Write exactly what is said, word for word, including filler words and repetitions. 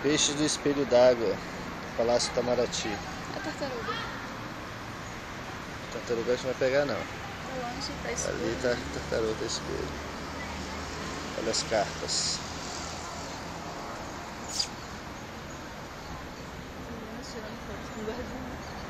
Peixe do espelho d'água, Palácio Itamaraty. A tartaruga. Tartaruga a gente não vai pegar não. Longe, tá escuro. Ali tá a tartaruga espelho. Olha as cartas. Tirando foto com guardinha.